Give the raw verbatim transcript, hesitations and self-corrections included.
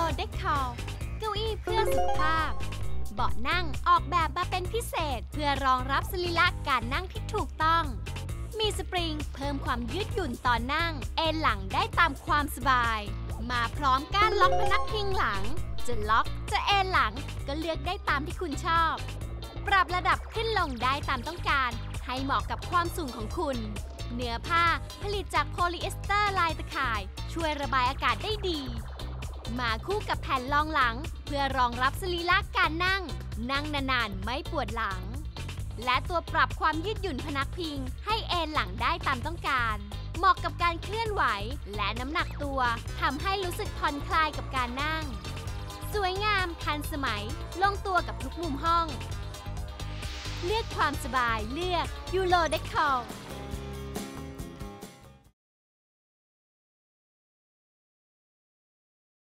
เดคอร์เก้าอี้เพื่อสุขภาพเบาะนั่งออกแบบมาเป็นพิเศษเพื่อรองรับสรีระการนั่งที่ถูกต้องมีสปริงเพิ่มความยืดหยุ่นตอนนั่งเอนหลังได้ตามความสบายมาพร้อมการล็อกพนักพิงหลังจะล็อกจะเอนหลังก็เลือกได้ตามที่คุณชอบปรับระดับขึ้นลงได้ตามต้องการให้เหมาะกับความสูงของคุณเนื้อผ้าผลิตจากโพลีเอสเตอร์ลายตะข่ายช่วยระบายอากาศได้ดีมาคู่กับแผ่นรองหลังเพื่อรองรับสรีระการนั่งนั่งนานๆไม่ปวดหลังและตัวปรับความยืดหยุ่นพนักพิงให้เอนหลังได้ตามต้องการเหมาะกับการเคลื่อนไหวและน้ำหนักตัวทำให้รู้สึกผ่อนคลายกับการนั่งสวยงามทันสมัยลงตัวกับทุกมุมห้องเลือกความสบายเลือกยูโรเดคอร์